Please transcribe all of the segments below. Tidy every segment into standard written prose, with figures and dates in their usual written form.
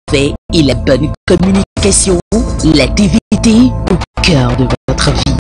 faits et la bonne communication, l'activité au cœur de votre vie.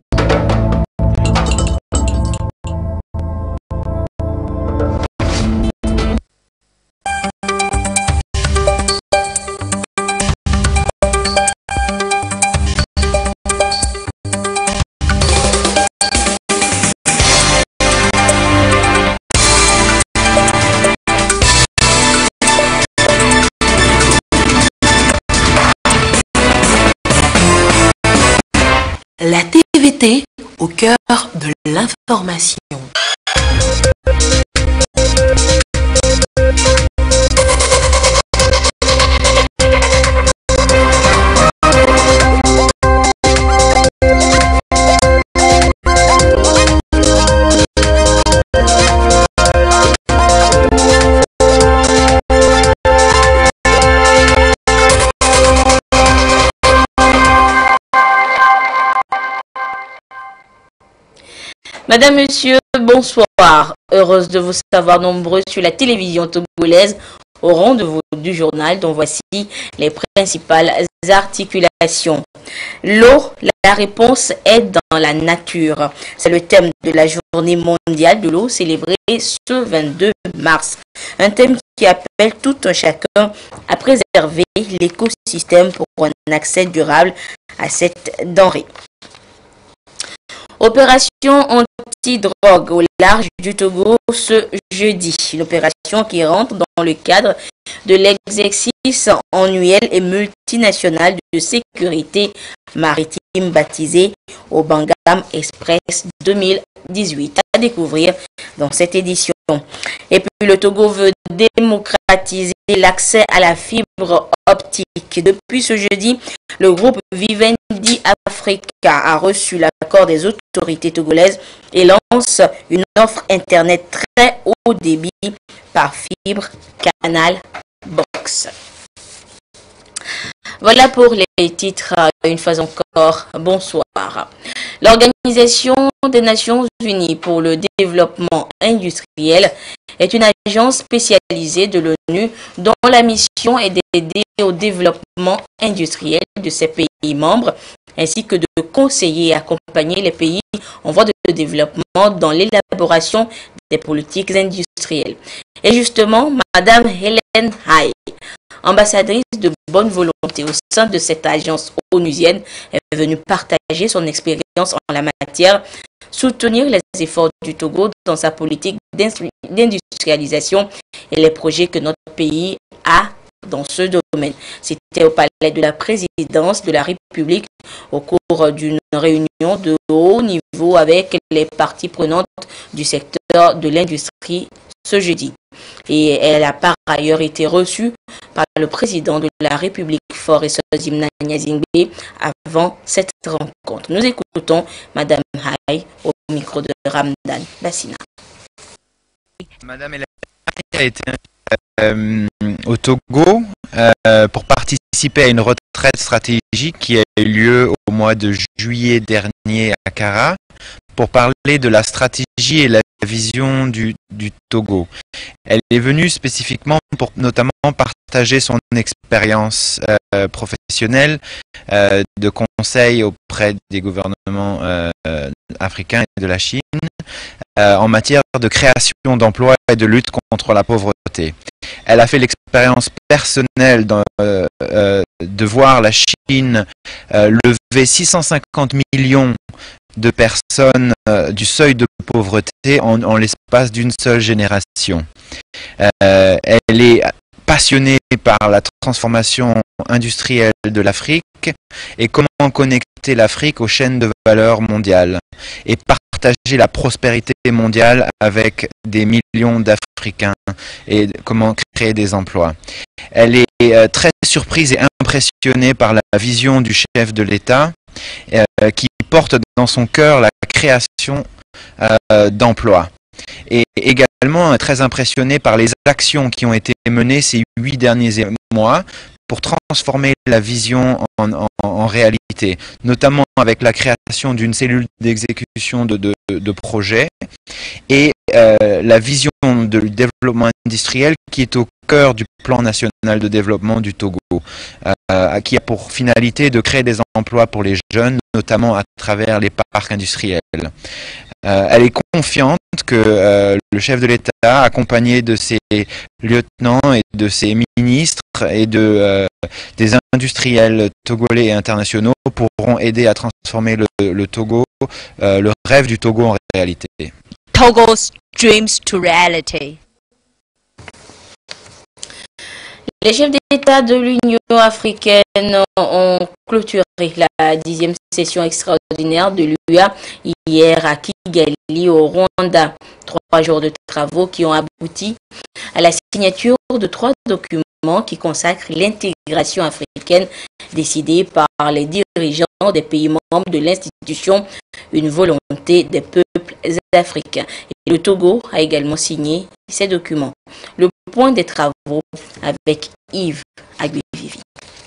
La TVT au cœur de l'information. Madame, Monsieur, bonsoir. Heureuse de vous savoir nombreux sur la télévision togolaise au rendez-vous du journal dont voici les principales articulations. L'eau, la réponse est dans la nature. C'est le thème de la journée mondiale de l'eau célébrée ce 22 mars. Un thème qui appelle tout un chacun à préserver l'écosystème pour un accès durable à cette denrée. Opération anti-drogue au large du Togo ce jeudi. Une opération qui rentre dans le cadre de l'exercice annuel et multinational de sécurité maritime baptisé au Bangam Express 2018. À découvrir dans cette édition. Et puis le Togo veut démocratiser l'accès à la fibre optique. Depuis ce jeudi, le groupe Vivendi Africa a reçu l'accord des autorités togolaises et lance une offre Internet très haut débit par fibre Canal Box. Voilà pour les titres. Une fois encore, bonsoir. L'Organisation des Nations Unies pour le développement industriel est une agence spécialisée de l'ONU dont la mission est d'aider au développement industriel de ses pays membres ainsi que de conseiller et accompagner les pays en voie de développement dans l'élaboration des politiques industrielles. Et justement, Madame Helen Hay, ambassadrice de bonne volonté au sein de cette agence onusienne, est venue partager son expérience en la matière, soutenir les efforts du Togo dans sa politique d'industrialisation et les projets que notre pays a dans ce domaine. C'était au palais de la présidence de la République au cours d'une réunion de haut niveau avec les parties prenantes du secteur de l'industrie ce jeudi. Et elle a par ailleurs été reçue par le président de la République, Faure Sozimna Nyazingbe, avant cette rencontre. Nous écoutons Madame Hay au micro de Ramdan Bassina. Madame Hélène a été au Togo pour participer à une retraite stratégique qui a eu lieu au mois de juillet dernier à Kara pour parler de la stratégie et la vision du Togo. Elle est venue spécifiquement pour notamment partager son expérience professionnelle de conseil auprès des gouvernements africains et de la Chine en matière de création d'emplois et de lutte contre la pauvreté. Elle a fait l'expérience personnelle de voir la Chine lever 650 millions de personnes du seuil de pauvreté en l'espace d'une seule génération. Elle est passionnée par la transformation industrielle de l'Afrique et comment connecter l'Afrique aux chaînes de valeur mondiales et partager la prospérité mondiale avec des millions d'Africains et comment créer des emplois. Elle est très surprise et impressionnée par la vision du chef de l'État qui porte dans son cœur la création d'emplois. Et également très impressionné par les actions qui ont été menées ces 8 derniers mois pour transformer la vision en réalité, notamment avec la création d'une cellule d'exécution de projets et la vision du développement industriel qui est au cœur du plan national de développement du Togo, qui a pour finalité de créer des emplois pour les jeunes, notamment à travers les parcs industriels. Elle est confiante que le chef de l'État, accompagné de ses lieutenants et de ses ministres et des industriels togolais et internationaux, pourront aider à transformer le Togo, le rêve du Togo en réalité. Togo's dreams to reality. Les chefs d'État de l'Union africaine ont clôturé la 10e session extraordinaire de l'UA hier à Kigali, au Rwanda. 3 jours de travaux qui ont abouti à la signature de 3 documents qui consacrent l'intégration africaine décidée par les dirigeants des pays membres de l'institution, une volonté des peuples africains. Et le Togo a également signé ces documents. Le point des travaux avec Yves Aguivivi.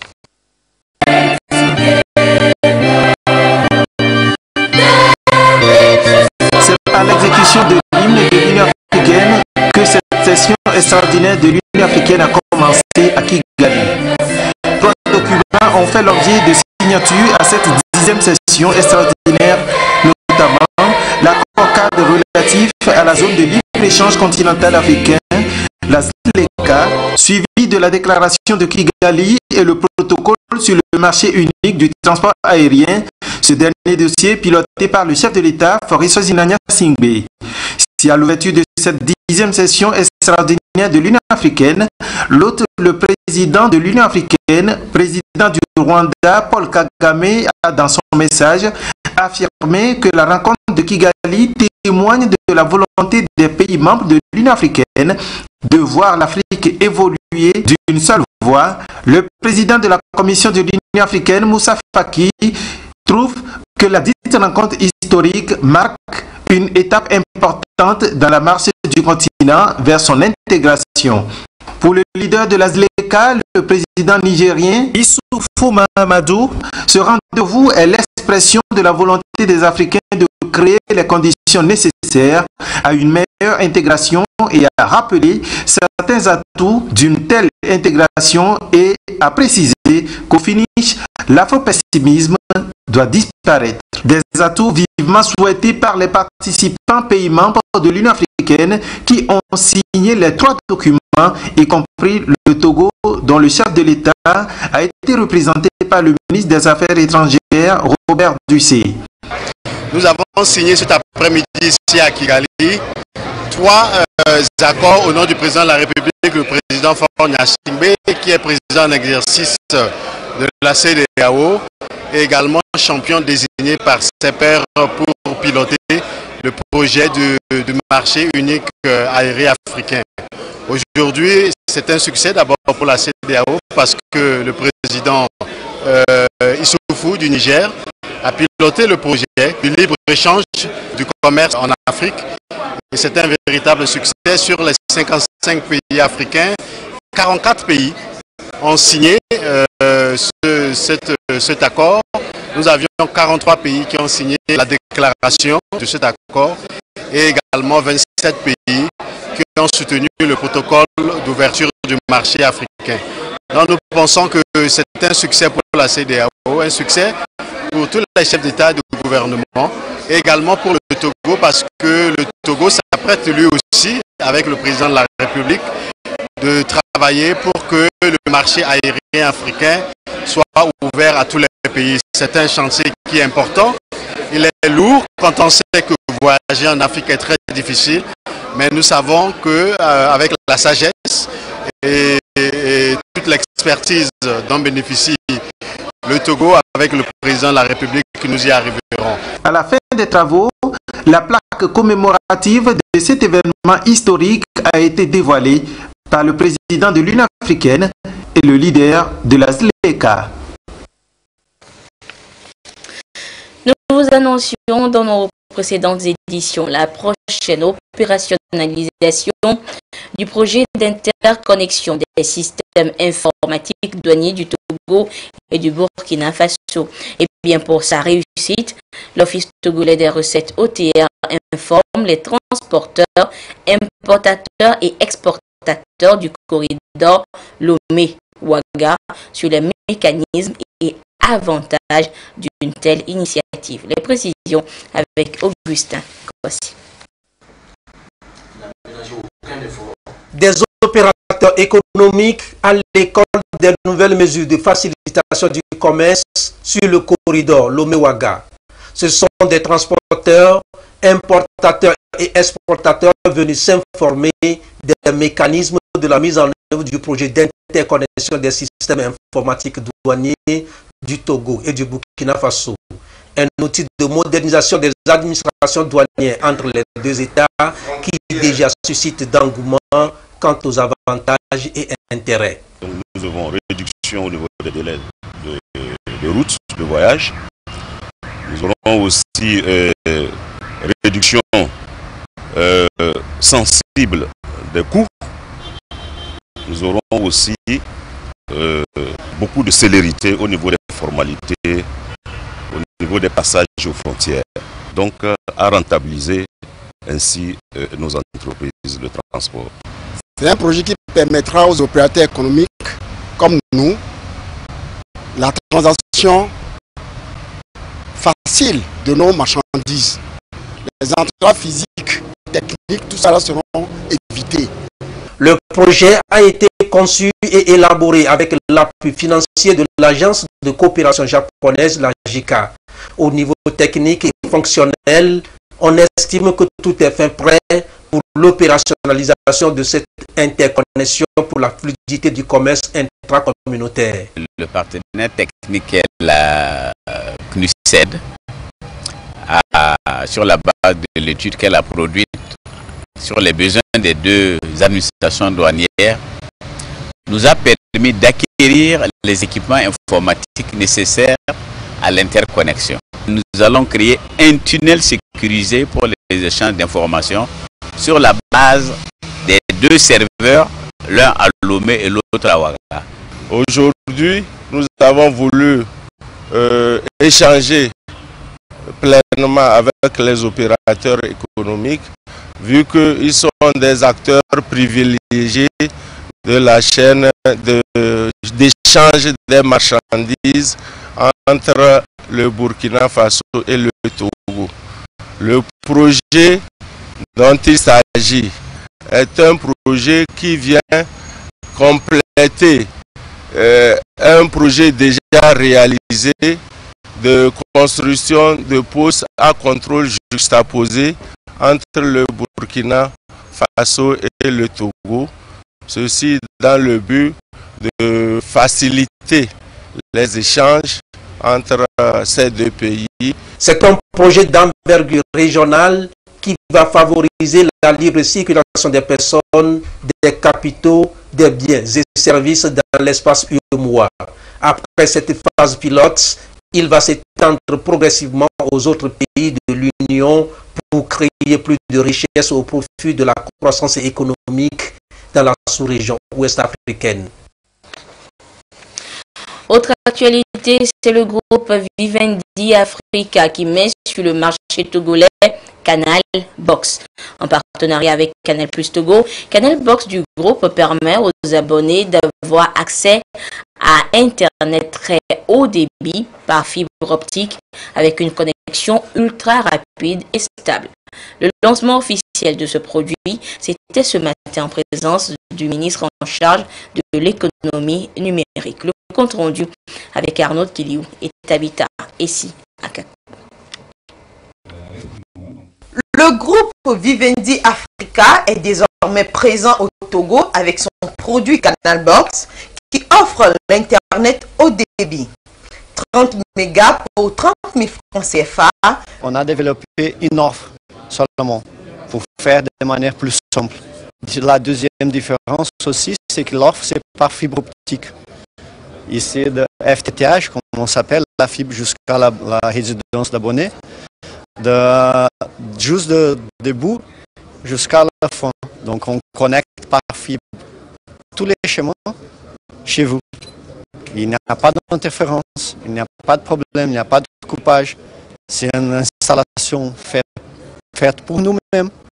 C'est par l'exécution de l'hymne de l'Union africaine que cette session extraordinaire de l'Union africaine a commencé à Kigali. 3 documents ont fait l'objet de signature à cette 10e session extraordinaire, notamment l'accord cadre relatif à la zone de libre-échange continental africain, la ZLECA, suivi de la déclaration de Kigali et le protocole sur le marché unique du transport aérien, ce dernier dossier piloté par le chef de l'État, Faure Zinania Singbe. Si à l'ouverture de cette 10e session extraordinaire de l'Union africaine, l'hôte, le président de l'Union africaine, président du Rwanda, Paul Kagame, a dans son message affirmé que la rencontre de Kigali témoigne de la volonté des pays membres de l'Union africaine de voir l'Afrique évoluer d'une seule voie. Le président de la Commission de l'Union africaine, Moussa Faki, trouve que la dite rencontre historique marque une étape importante dans la marche du continent vers son intégration. Pour le leader de la ZLECA, le président nigérien Issoufou Mahamadou, ce rendez-vous est l'expression de la volonté des Africains de créer les conditions nécessaires à une meilleure intégration et à rappeler certains atouts d'une telle intégration et à préciser qu'au finish, l'afro-pessimisme doit disparaître. Des atouts vivement souhaités par les participants pays membres de l'Union africaine qui ont signé les 3 documents, y compris le Togo, dont le chef de l'État a été représenté par le ministre des Affaires étrangères, Robert Dussé. Nous avons signé cet après-midi ici à Kigali 3 accords au nom du président de la République, le président Faure Gnassingbé, qui est président en exercice de la CEDEAO, et également champion désigné par ses pairs pour piloter le projet du marché unique aérien africain. Aujourd'hui, c'est un succès d'abord pour la CEDEAO parce que le président Issoufou du Niger a piloté le projet du libre-échange du commerce en Afrique. Et c'est un véritable succès. Sur les 55 pays africains, 44 pays ont signé cet accord. Nous avions 43 pays qui ont signé la déclaration de cet accord et également 27 pays qui ont soutenu le protocole d'ouverture du marché africain. Donc nous pensons que c'est un succès pour la CEDEAO, un succès pour tous les chefs d'État et de gouvernement, et également pour le Togo parce que le Togo s'apprête lui aussi, avec le président de la République, de travailler pour que le marché aérien africain soit ouvert à tous les pays. C'est un chantier qui est important. Il est lourd quand on sait que voyager en Afrique est très difficile, mais nous savons qu'avec la sagesse et toute l'expertise dont bénéficie le Togo avec le président de la République, nous y arriverons. À la fin des travaux, la plaque commémorative de cet événement historique a été dévoilée par le président de l'Union africaine et le leader de la ZLECA. Nous vous annoncions dans nos précédentes éditions la prochaine opérationnalisation du projet d'interconnexion des systèmes informatiques douaniers du Togo et du Burkina Faso. Et bien pour sa réussite, l'Office togolais des recettes OTR informe les transporteurs, importateurs et exportateurs transportateurs du corridor Lomé-Ouaga sur les mécanismes et avantages d'une telle initiative. Les précisions avec Augustin Kossi. Des opérateurs économiques à l'école des nouvelles mesures de facilitation du commerce sur le corridor Lomé-Ouaga. Ce sont des transporteurs, importateurs et exportateurs venus s'informer des mécanismes de la mise en œuvre du projet d'interconnexion des systèmes informatiques douaniers du Togo et du Burkina Faso. Un outil de modernisation des administrations douanières entre les deux États qui déjà suscite d'engouement quant aux avantages et intérêts. Donc nous avons réduction au niveau des délais de route, de voyage. Nous aurons aussi réduction sensible des coûts. Nous aurons aussi beaucoup de célérité au niveau des formalités, au niveau des passages aux frontières. Donc à rentabiliser ainsi nos entreprises de transport. C'est un projet qui permettra aux opérateurs économiques comme nous la transaction facile de nos marchandises. Les entraves physiques, techniques, tout ça seront évités. Le projet a été conçu et élaboré avec l'appui financier de l'Agence de coopération japonaise, la JICA. Au niveau technique et fonctionnel, on estime que tout est fin prêt pour l'opérationnalisation de cette interconnexion pour la fluidité du commerce intracommunautaire. Le partenaire technique est la CNUSED, sur la base de l'étude qu'elle a produite sur les besoins des deux administrations douanières, nous a permis d'acquérir les équipements informatiques nécessaires à l'interconnexion. Nous allons créer un tunnel sécurisé pour les échanges d'informations sur la base des deux serveurs, l'un à Lomé et l'autre à Ouaga. Aujourd'hui, nous avons voulu échanger pleinement avec les opérateurs économiques, vu qu'ils sont des acteurs privilégiés de la chaîne d'échange des marchandises entre le Burkina Faso et le Togo. Le projet dont il s'agit est un projet qui vient compléter un projet déjà réalisé de construction de postes à contrôle juxtaposés entre le Burkina Faso et le Togo. Ceci dans le but de faciliter les échanges entre ces deux pays. C'est un projet d'envergure régionale qui va favoriser la libre circulation des personnes, des capitaux, des biens et services dans l'espace UEMOA. Après cette phase pilote, il va s'étendre progressivement aux autres pays de l'Union pour créer plus de richesses au profit de la croissance économique dans la sous-région ouest-africaine. Autre actualité, c'est le groupe Vivendi Africa qui met sur le marché togolais Canal Box. En partenariat avec Canal Plus Togo, Canal Box du groupe permet aux abonnés d'avoir accès à Internet très haut débit par fibre optique avec une connexion ultra rapide et stable. Le lancement officiel de ce produit, c'était ce matin en présence du ministre en charge de l'économie numérique. Le compte rendu avec Arnaud Kiliou et Tabitha Essi Akakou. Le groupe Vivendi Africa est désormais présent au Togo avec son produit Canal Box qui offre l'Internet haut débit. 30 mégas pour 30 000 francs CFA. On a développé une offre seulement pour faire de manière plus simple. La deuxième différence aussi, c'est que l'offre, c'est par fibre optique. Ici, de FTTH, comme on s'appelle, la fibre jusqu'à la résidence d'abonnés, juste de début jusqu'à la fin. Donc, on connecte par fibre tous les chemins chez vous. Il n'y a pas d'interférence, il n'y a pas de problème, il n'y a pas de coupage. C'est une installation faite pour nous-mêmes.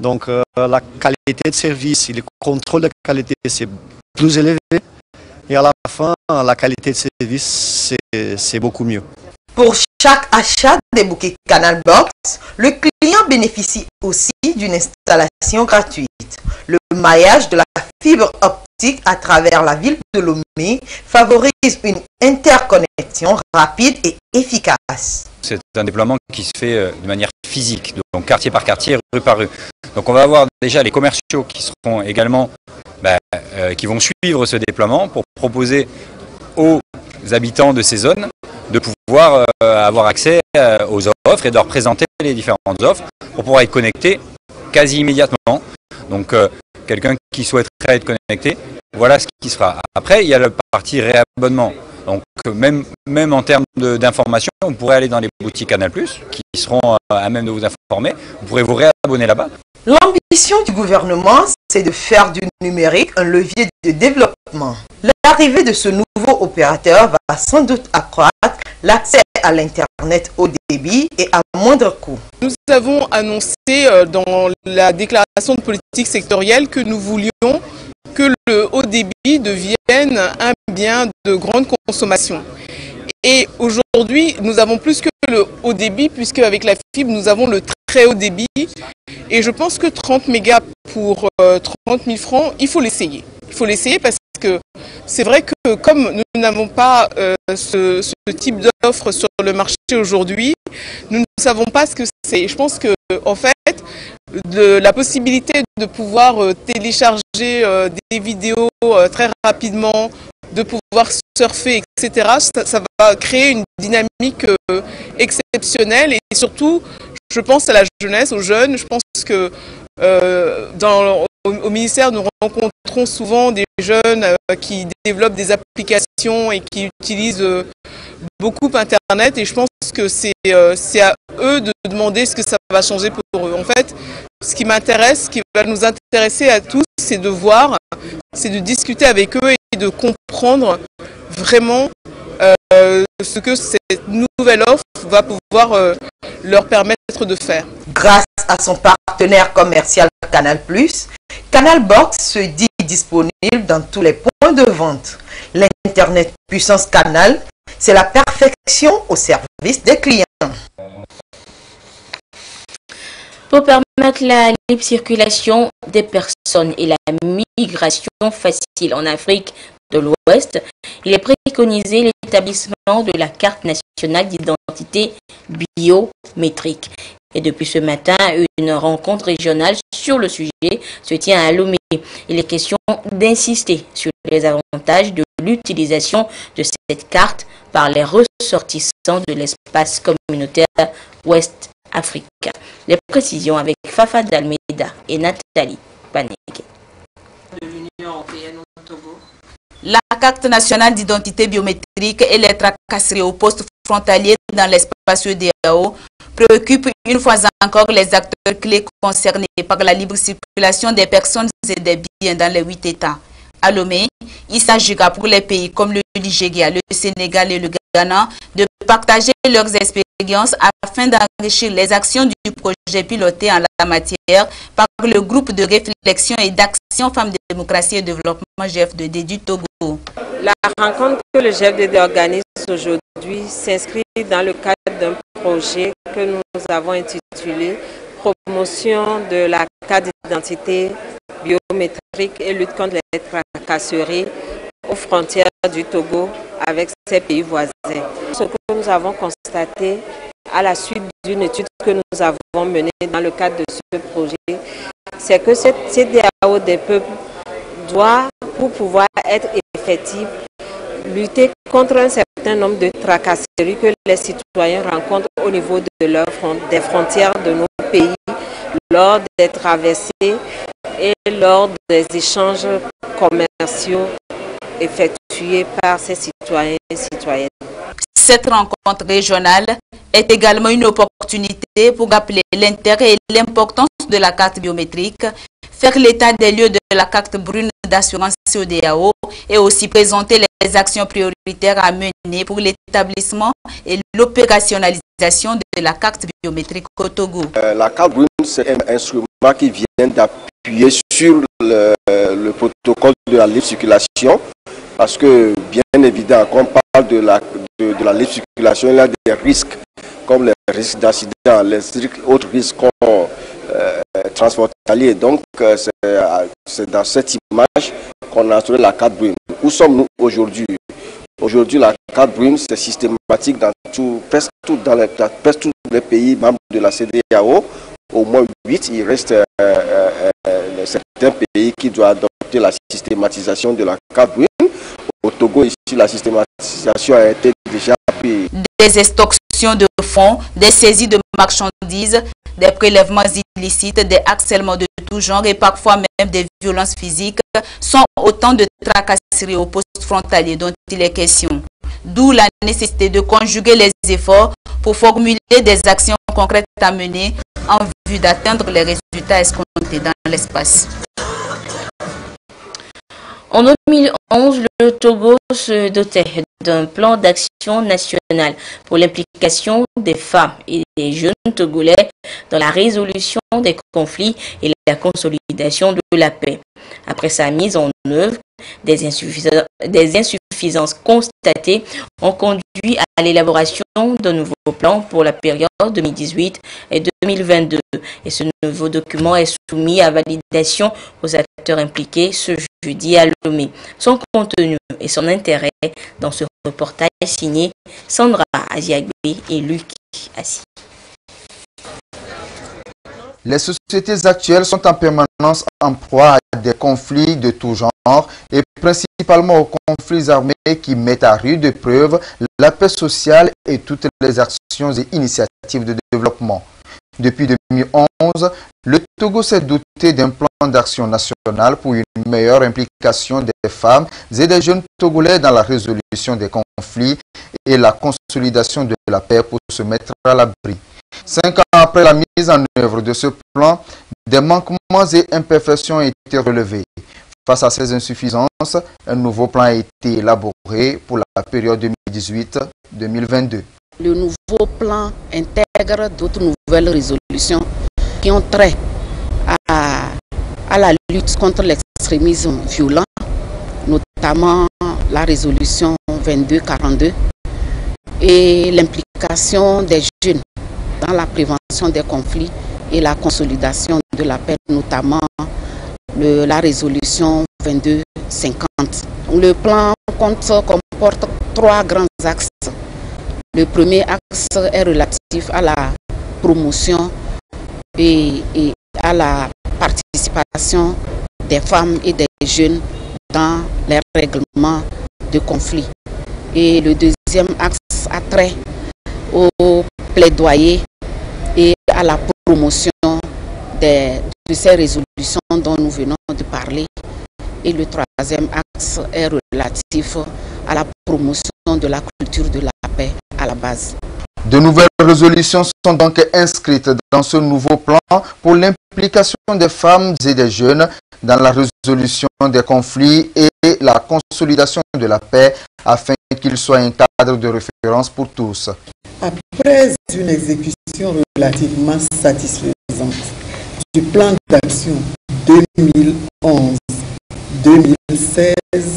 Donc la qualité de service et le contrôle de qualité, c'est plus élevé. Et à la fin, la qualité de service, c'est beaucoup mieux. Pour chaque achat des bouquets Canal Box, le client bénéficie aussi d'une installation gratuite. Le maillage de la fibre optique à travers la ville de Lomé favorise une interconnexion rapide et efficace. C'est un déploiement qui se fait de manière physique, donc quartier par quartier, rue par rue. Donc on va avoir déjà les commerciaux qui seront également, qui vont suivre ce déploiement pour proposer aux habitants de ces zones de pouvoir avoir accès aux offres et de leur présenter les différentes offres pour pouvoir être connecté quasi immédiatement. Donc quelqu'un qui souhaiterait être connecté, voilà ce qui se fera. Après, il y a la partie réabonnement. Donc même en termes d'information, vous pourrez aller dans les boutiques Canal+, qui seront à même de vous informer. Vous pourrez vous réabonner là-bas. L'ambition du gouvernement, c'est de faire du numérique un levier de développement. L'arrivée de ce nouveau opérateur va sans doute accroître l'accès à l'Internet haut débit et à moindre coût. Nous avons annoncé dans la déclaration de politique sectorielle que nous voulions que le haut débit devienne un bien de grande consommation. Et aujourd'hui, nous avons plus que le haut débit, puisque avec la fibre, nous avons le très haut débit. Et je pense que 30 mégas pour 30 000 francs, il faut l'essayer. Il faut l'essayer parce que c'est vrai que comme nous n'avons pas ce type d'offre sur le marché aujourd'hui, nous ne savons pas ce que c'est. Je pense que en fait, la possibilité de pouvoir télécharger des vidéos très rapidement, de pouvoir surfer, etc., ça va créer une dynamique exceptionnelle. Et surtout, je pense à la jeunesse, aux jeunes. Je pense que au ministère, nous rencontrons souvent des jeunes qui développent des applications et qui utilisent beaucoup Internet. Et je pense que c'est à eux de demander ce que ça va changer pour eux. En fait, ce qui m'intéresse, ce qui va nous intéresser à tous, c'est de voir, c'est de discuter avec eux et de comprendre vraiment ce que cette nouvelle offre va pouvoir leur permettre de faire. Grâce à son partenaire commercial Canal+, Canal Box se dit disponible dans tous les points de vente. L'Internet puissance Canal, c'est la perfection au service des clients. Pour permettre la libre circulation des personnes et la migration facile en Afrique de l'Ouest, il est préconisé l'établissement de la carte nationale d'identité biométrique. Et depuis ce matin, une rencontre régionale sur le sujet se tient à Lomé. Il est question d'insister sur les avantages de l'utilisation de cette carte par les ressortissants de l'espace communautaire ouest africain. Les précisions avec Fafa Dalmeida et Nathalie Panégué. De l'Union européenne au Togo. La carte nationale d'identité biométrique et les tracasseries au poste frontalier dans l'espace EDAO préoccupent une fois encore les acteurs clés concernés par la libre circulation des personnes et des biens dans les 8 États. À Lomé, il s'agira pour les pays comme le Nigeria, le Sénégal et le Ghana de partager leurs expériences afin d'enrichir les actions du projet piloté en la matière par le groupe de réflexion et d'action Femmes, Démocratie et Développement GFDD du Togo. La rencontre que le GFDD organise aujourd'hui s'inscrit dans le cadre d'un projet que nous avons intitulé Promotion de la carte d'identité biométrique et lutte contre les tracasseries aux frontières du Togo avec ses pays voisins. Ce que nous avons constaté à la suite d'une étude que nous avons menée dans le cadre de ce projet, c'est que cette CEDEAO des peuples doit, pour pouvoir être effective, lutter contre un certain nombre de tracasseries que les citoyens rencontrent au niveau de des frontières de nos pays lors des traversées et lors des échanges commerciaux effectués par ces citoyens et citoyennes. Cette rencontre régionale est également une opportunité pour rappeler l'intérêt et l'importance de la carte biométrique, faire l'état des lieux de la carte brune d'assurance CEDEAO et aussi présenter les actions prioritaires à mener pour l'établissement et l'opérationnalisation de la carte biométrique au Togo. La carte brune, c'est un instrument qui vient d'appuyer sur le protocole de la libre circulation, parce que bien évidemment, quand on parle de la libre circulation, il y a des risques comme les risques d'accident, les autres risques transfrontaliers. Donc c'est dans cette image qu'on a instauré la carte brune. Où sommes-nous aujourd'hui? Aujourd'hui, la carte brune, c'est systématique dans presque tous les pays membres de la CEDEAO. Au moins 8, il reste certains pays qui doivent adopter la systématisation de la carte brune. Au Togo, ici, la systématisation a été déjà prise. Des extorsions de fonds, des saisies de marchandises, des prélèvements illicites, des harcèlements de tout genre et parfois même des violences physiques sont autant de tracasseries au poste frontalier dont il est question. D'où la nécessité de conjuguer les efforts pour formuler des actions concrètes à mener en vue d'atteindre les résultats escomptés dans l'espace. En 2011, le Togo se dotait d'un plan d'action national pour l'implication des femmes et des jeunes Togolais dans la résolution des conflits et la consolidation de la paix. Après sa mise en œuvre, des insuffisances constatées ont conduit à l'élaboration d'un nouveau plan pour la période 2018 et 2022. Et ce nouveau document est soumis à validation aux acteurs impliqués ce jeudi à Lomé. Son contenu et son intérêt dans ce reportage signé Sandra Aziagbe et Luc Assi. Les sociétés actuelles sont en permanence en proie à des conflits de tout genre et principalement aux conflits armés qui mettent à rude épreuve la paix sociale et toutes les actions et initiatives de développement. Depuis 2011, le Togo s'est doté d'un plan d'action national pour une meilleure implication des femmes et des jeunes Togolais dans la résolution des conflits et la consolidation de la paix pour se mettre à l'abri. 5 ans après la mise en œuvre de ce plan, des manquements et imperfections ont été relevés. Face à ces insuffisances, un nouveau plan a été élaboré pour la période 2018-2022. Le nouveau plan intègre d'autres nouvelles résolutions qui ont trait à la lutte contre l'extrémisme violent, notamment la résolution 2242 et l'implication des jeunes dans la prévention des conflits et la consolidation de la paix, notamment la résolution 2250. Le plan comporte 3 grands axes. Le premier axe est relatif à la promotion et à la participation des femmes et des jeunes dans les règlements de conflits. Et le deuxième axe a trait au plaidoyer et à la promotion de ces résolutions dont nous venons de parler. Et le troisième axe est relatif à la promotion de la culture de la paix à la base. De nouvelles résolutions sont donc inscrites dans ce nouveau plan pour l'implication des femmes et des jeunes dans la résolution des conflits et la consolidation de la paix afin qu'il soit un cadre de référence pour tous. Après une exécution relativement satisfaisante du plan d'action 2011-2016,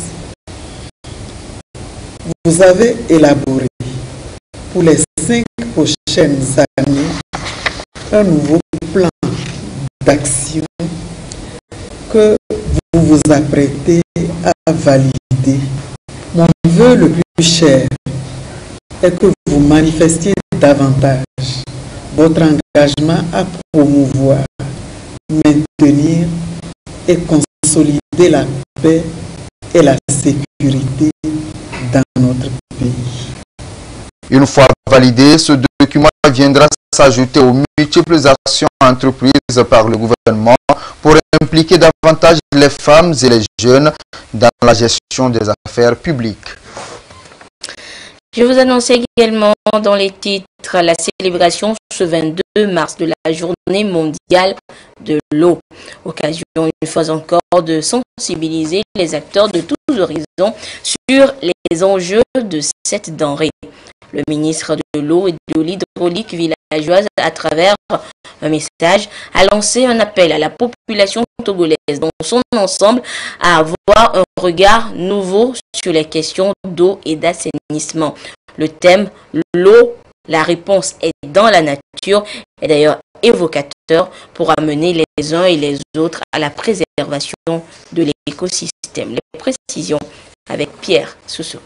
vous avez élaboré pour les 5 prochaines années un nouveau plan d'action que vous vous apprêtez à valider. Mon vœu le plus cher est que vous manifestiez davantage votre engagement à promouvoir, maintenir et consolider la paix et la sécurité dans notre pays. Une fois validé, ce document viendra s'ajouter aux multiples actions entreprises par le gouvernement pour impliquer davantage les femmes et les jeunes dans la gestion des affaires publiques. Je vous annonce également dans les titres la célébration ce 22 mars de la journée mondiale de l'eau. Occasion une fois encore de sensibiliser les acteurs de tous horizons sur les enjeux de cette denrée. Le ministre de l'eau et de l'hydraulique villageoise, à travers un message, a lancé un appel à la population togolaise dans son ensemble à avoir un regard nouveau sur les questions d'eau et d'assainissement. Le thème « L'eau, la réponse est dans la nature » est d'ailleurs évocateur pour amener les uns et les autres à la préservation de l'écosystème. Les précisions avec Pierre Soussou.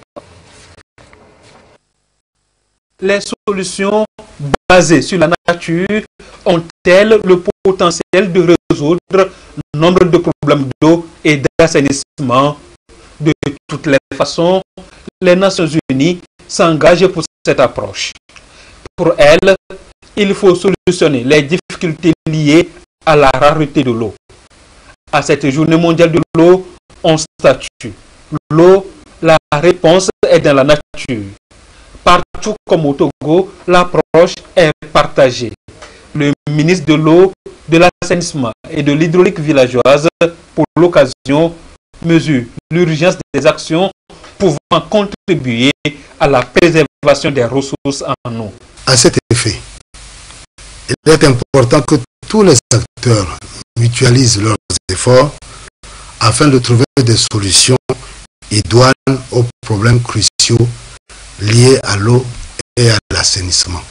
Les solutions basées sur la nature ont-elles le potentiel de résoudre nombre de problèmes d'eau et d'assainissement? De toutes les façons, les Nations Unies s'engagent pour cette approche. Pour elles, il faut solutionner les difficultés liées à la rareté de l'eau. À cette journée mondiale de l'eau, on statue. L'eau, la réponse est dans la nature. Partout comme au Togo, l'approche est partagée. Le ministre de l'eau, de l'assainissement et de l'hydraulique villageoise, pour l'occasion, mesure l'urgence des actions pouvant contribuer à la préservation des ressources en eau. À cet effet, il est important que tous les acteurs mutualisent leurs efforts afin de trouver des solutions idoines aux problèmes cruciaux liés à l'eau et à l'assainissement.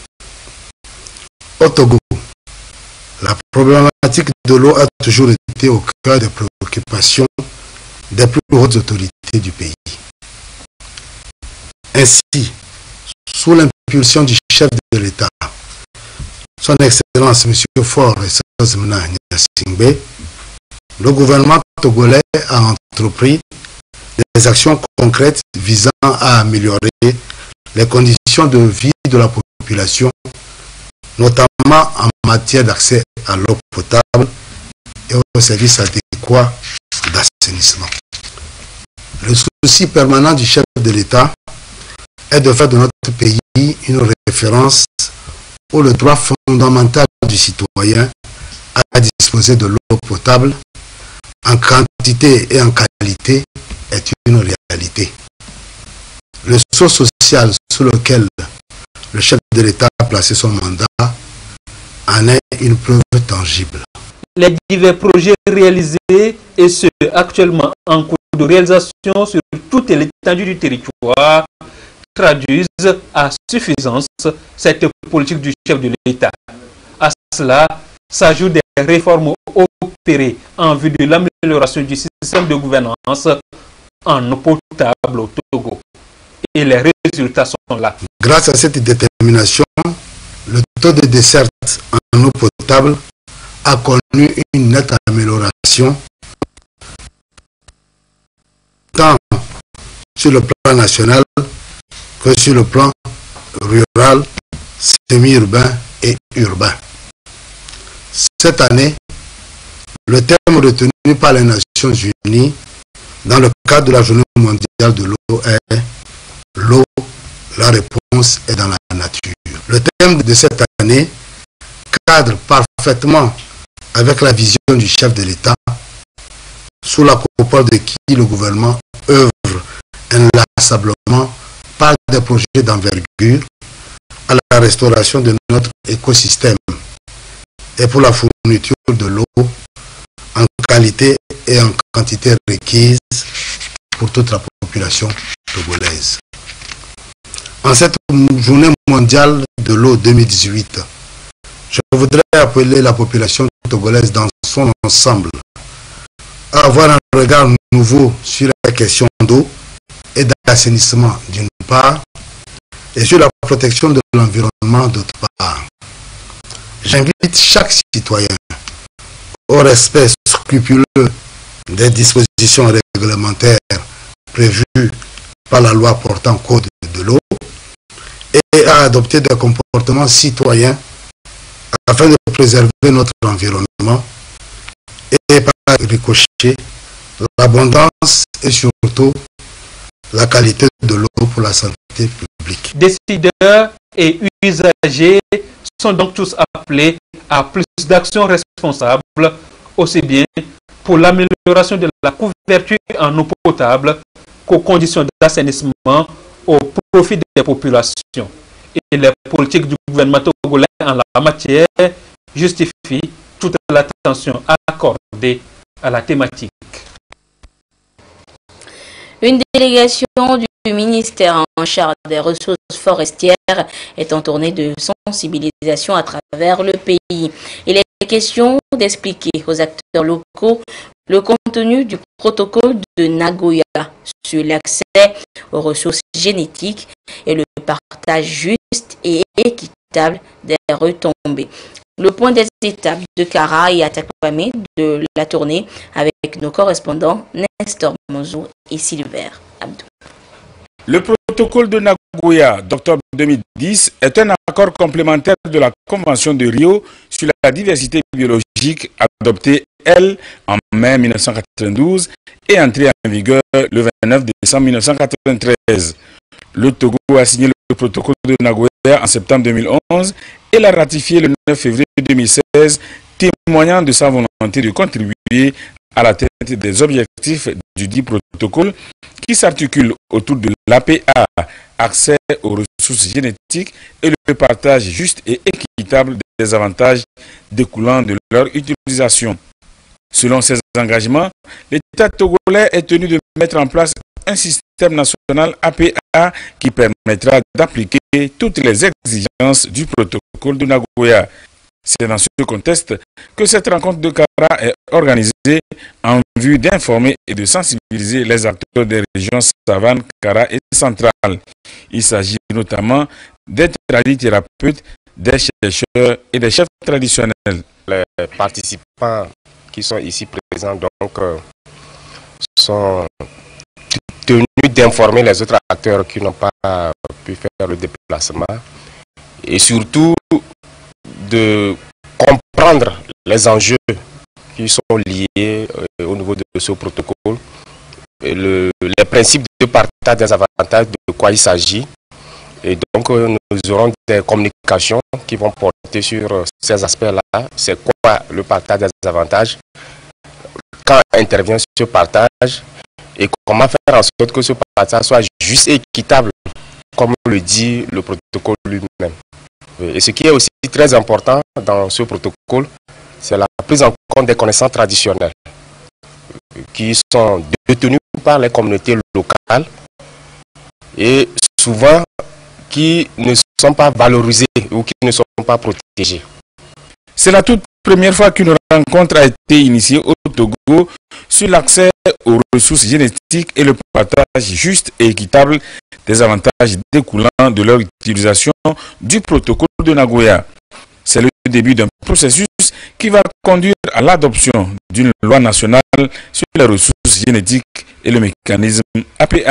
Au Togo, la problématique de l'eau a toujours été au cœur des préoccupations des plus hautes autorités du pays. Ainsi, sous l'impulsion du chef de l'État, son Excellence M. Faure Essozmna Gnassingbé, le gouvernement togolais a entrepris des actions concrètes visant à améliorer les conditions de vie de la population, notamment en matière d'accès à l'eau potable et aux services adéquats d'assainissement. Le souci permanent du chef de l'État est de faire de notre pays une référence où le droit fondamental du citoyen à disposer de l'eau potable en quantité et en qualité est une réalité. Le sceau social sous lequel le chef de l'État a placé son mandat en est une preuve tangible. Les divers projets réalisés et ceux actuellement en cours de réalisation sur toute l'étendue du territoire traduisent à suffisance cette politique du chef de l'État. À cela s'ajoutent des réformes opérées en vue de l'amélioration du système de gouvernance en eau potable au Togo. Et les résultats sont là. Grâce à cette détermination, le taux de desserte en eau potable a connu une nette amélioration tant sur le plan national que sur le plan rural, semi-urbain et urbain. Cette année, le terme retenu par les Nations Unies dans le cadre de la Journée mondiale de l'eau est « L'eau, la réponse est dans la nature ». Le thème de cette année cadre parfaitement avec la vision du chef de l'État, sous la coupole de qui le gouvernement œuvre inlassablement par des projets d'envergure à la restauration de notre écosystème et pour la fourniture de l'eau en qualité et en quantité requise pour toute la population togolaise. En cette journée mondiale de l'eau 2018, je voudrais appeler la population togolaise dans son ensemble à avoir un regard nouveau sur la question d'eau et d'assainissement d'une part et sur la protection de l'environnement d'autre part. J'invite chaque citoyen au respect scrupuleux des dispositions réglementaires prévues par la loi portant code de l'eau et à adopter des comportements citoyens afin de préserver notre environnement et par ricochet l'abondance et surtout la qualité de l'eau pour la santé publique. Décideurs et usagers sont donc tous appelés à plus d'actions responsables, aussi bien pour l'amélioration de la couverture en eau potable qu'aux conditions d'assainissement au profit des populations. Et les politiques du gouvernement togolais en la matière justifient toute l'attention accordée à la thématique. Une délégation du ministère en charge des ressources forestières est en tournée de sensibilisation à travers le pays. Il est question d'expliquer aux acteurs locaux le contenu du protocole de Nagoya sur l'accès aux ressources génétiques et le partage juste et équitable des retombées. Le point des étapes de Kara et Atakwame de la tournée avec nos correspondants Nestor Monzo et Silver Abdou. Le protocole de Nagoya d'octobre 2010 est un accord complémentaire de la Convention de Rio sur la diversité biologique adoptée, elle, en mai 1992 et entrée en vigueur le 29 décembre 1993. Le Togo a signé le protocole de Nagoya en septembre 2011 et l'a ratifié le 9 février 2016, témoignant de sa volonté de contribuer à l'atteinte des objectifs du dit protocole qui s'articule autour de l'APA, accès aux ressources génétiques et le partage juste et équitable des avantages découlant de leur utilisation. Selon ces engagements, l'État togolais est tenu de mettre en place un système national APA qui permettra d'appliquer toutes les exigences du protocole de Nagoya. C'est dans ce contexte que cette rencontre de Kara est organisée en vue d'informer et de sensibiliser les acteurs des régions Savane, Kara et Centrale. Il s'agit notamment des tradithérapeutes, des chercheurs et des chefs traditionnels. Les participants qui sont ici présents donc sont tenus d'informer les autres acteurs qui n'ont pas pu faire le déplacement et surtout de comprendre les enjeux qui sont liés au niveau de ce protocole, et les principes de partage des avantages, de quoi il s'agit. Et donc nous aurons des communications qui vont porter sur ces aspects-là. C'est quoi le partage des avantages, quand intervient ce partage et comment faire en sorte que ce partage soit juste et équitable, comme le dit le protocole lui-même. Et ce qui est aussi très important dans ce protocole, c'est la prise en compte des connaissances traditionnelles qui sont détenues par les communautés locales et souvent qui ne sont pas valorisées ou qui ne sont pas protégées. C'est la toute première fois qu'une rencontre a été initiée au Togo sur l'accès aux ressources génétiques et le partage juste et équitable des avantages découlant de leur utilisation du protocole de Nagoya. C'est le début d'un processus qui va conduire à l'adoption d'une loi nationale sur les ressources génétiques et le mécanisme APA.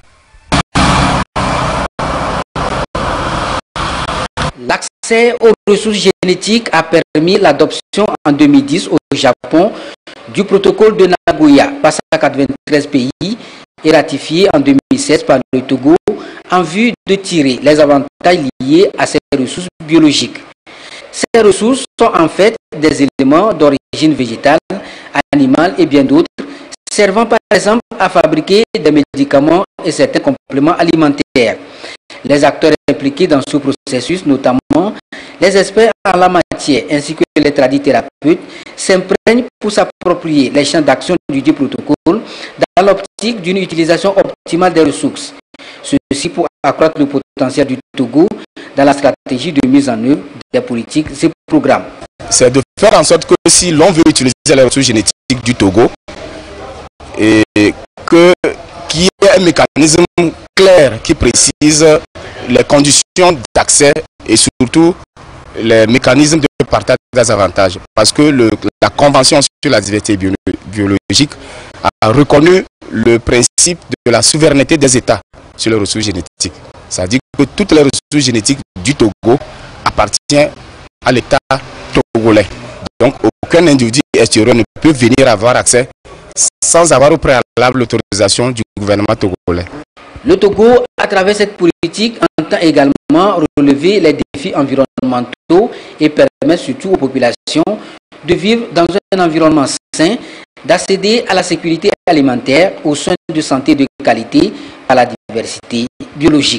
L'accès aux ressources génétiques a permis l'adoption en 2010 au Japon du protocole de Nagoya, passé à 93 pays et ratifié en 2016 par le Togo en vue de tirer les avantages liés à ces ressources biologiques. Ces ressources sont en fait des éléments d'origine végétale, animale et bien d'autres, servant par exemple à fabriquer des médicaments et certains compléments alimentaires. Les acteurs impliqués dans ce processus, notamment les experts en la matière ainsi que les tradithérapeutes, s'imprègnent pour s'approprier les champs d'action du dit protocole dans l'optique d'une utilisation optimale des ressources. Ceci pour accroître le potentiel du Togo dans la stratégie de mise en œuvre des politiques et programmes. C'est de faire en sorte que si l'on veut utiliser les ressources génétiques du Togo, et qu'il y ait un mécanisme clair qui précise les conditions d'accès et surtout les mécanismes de partage des avantages. Parce que la Convention sur la diversité biologique a reconnu le principe de la souveraineté des États sur les ressources génétiques. Ça dit que toutes les ressources génétiques du Togo appartiennent à l'État togolais. Donc aucun individu extérieur ne peut venir avoir accès sans avoir au préalable l'autorisation du gouvernement togolais. Le Togo, à travers cette politique, entend également relever les défis environnementaux et permet surtout aux populations de vivre dans un environnement sain, d'accéder à la sécurité alimentaire, aux soins de santé de qualité, à la diversité biologique.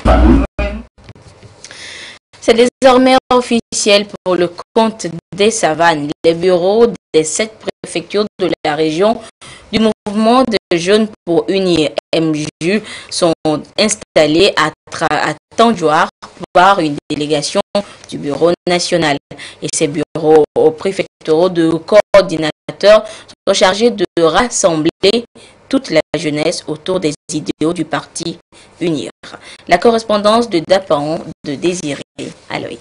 C'est désormais officiel pour le compte des savanes. Les bureaux des 7 préfectures de la région du mouvement de jeunes pour unir MJU sont installés à Tandjouar par une délégation du bureau national. Et ces bureaux préfectoraux de coordinateurs sont chargés de rassembler toute la jeunesse autour des idéaux du parti Unir. La correspondance de Dapan de Désiré Aloy.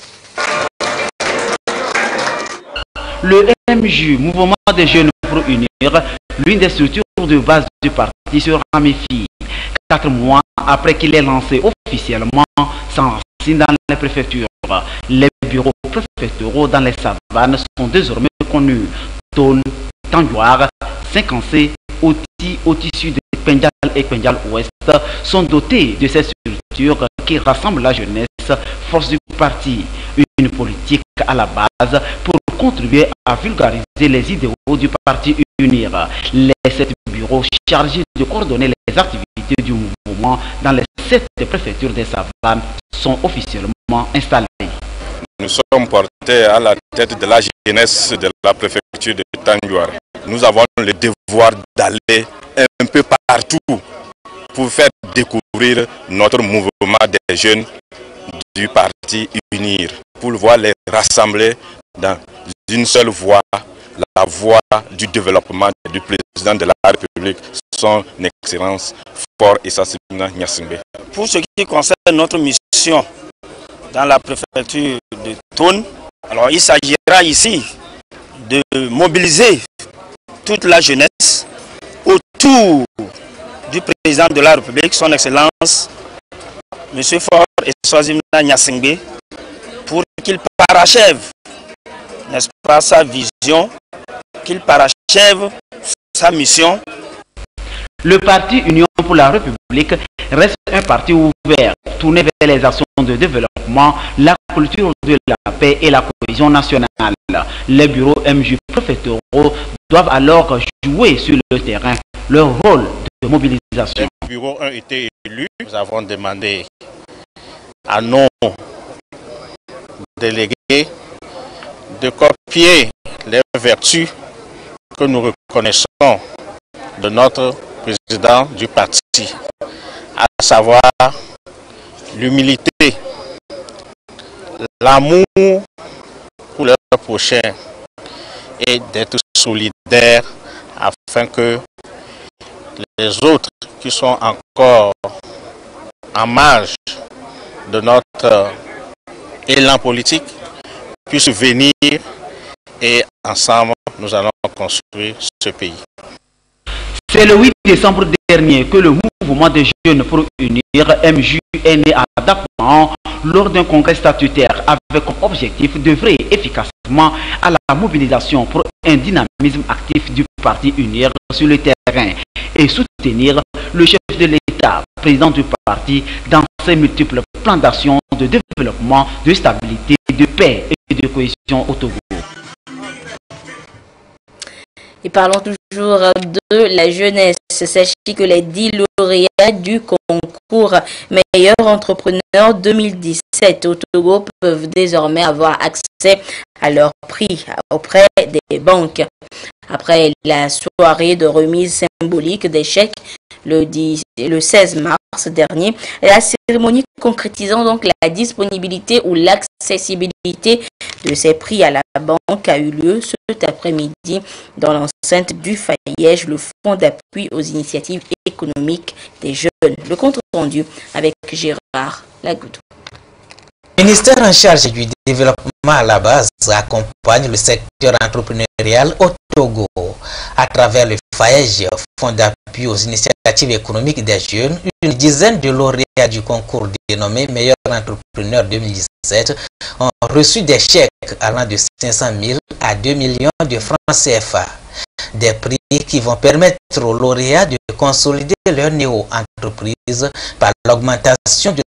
Le MJU, Mouvement des Jeunes pour Unir, l'une des structures de base du parti, se ramifie. 4 mois après qu'il est lancé officiellement, s'enracine dans les préfectures. Les bureaux préfectoraux dans les savanes sont désormais connus. Tône, Tandjouar, Cinquancé, Oti Sud, Pendjal et Pendjal Ouest sont dotés de ces structures qui rassemblent la jeunesse, force du parti. Une politique à la base pour contribuer à vulgariser les idéaux du parti Unir. Les 7 bureaux chargés de coordonner les activités du mouvement dans les 7 préfectures des savanes sont officiellement installés. Nous sommes portés à la tête de la jeunesse de la préfecture de Tandjouar. Nous avons le devoir d'aller un peu partout pour faire découvrir notre mouvement des jeunes du parti Unir, pour pouvoir les rassembler dans une seule voie, la voie du développement du président de la République, son Excellence Fort Issa Sibina Gnassingbé. Pour ce qui concerne notre mission dans la préfecture de Tône, alors il s'agira ici de mobiliser toute la jeunesse autour du président de la République, son Excellence M. Fort Issa Sibina Gnassingbé, pour qu'il parachève, n'est-ce pas, sa vision, qu'il parachève sa mission. Le parti Union pour la République reste un parti ouvert, tourné vers les actions de développement, la culture de la paix et la cohésion nationale. Les bureaux MJ préfectoraux doivent alors jouer sur le terrain leur rôle de mobilisation. Les bureaux ont été élus. Nous avons demandé à nos délégués de copier les vertus que nous reconnaissons de notre président du parti, à savoir l'humilité, l'amour pour leurs prochains et d'être solidaires afin que les autres qui sont encore en marge de notre élan politique puissent venir et ensemble nous allons construire ce pays. C'est le 8 décembre dernier que le mouvement des jeunes pour unir MJ est né à Dapan lors d'un congrès statutaire avec comme objectif d'œuvrer efficacement à la mobilisation pour un dynamisme actif du parti Unir sur le terrain et soutenir le chef de l'État, président du parti, dans ses multiples plans d'action de développement, de stabilité, de paix et de cohésion au Togo. Et parlons toujours de la jeunesse. Sachez que les 10 lauréats du concours Meilleur Entrepreneur 2017 au Togo peuvent désormais avoir accès à leur prix auprès des banques. Après la soirée de remise symbolique des chèques le 16 mars dernier, la cérémonie concrétisant donc la disponibilité ou l'accessibilité de ces prix à la banque a eu lieu cet après-midi dans l'enceinte du FAIEJ, le Fonds d'appui aux initiatives économiques des jeunes. Le compte rendu avec Gérard Lagoudou. Le ministère en charge du développement à la base accompagne le secteur entrepreneurial au Togo. À travers le FAEJ, Fonds d'appui aux initiatives économiques des jeunes, une dizaine de lauréats du concours dénommé Meilleur Entrepreneur 2017 ont reçu des chèques allant de 500 000 à 2 millions de francs CFA. Des prix qui vont permettre aux lauréats de consolider leur néo-entreprise par l'augmentation de